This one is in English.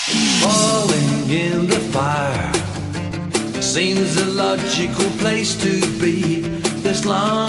Falling in the fire seems a logical place to be. This long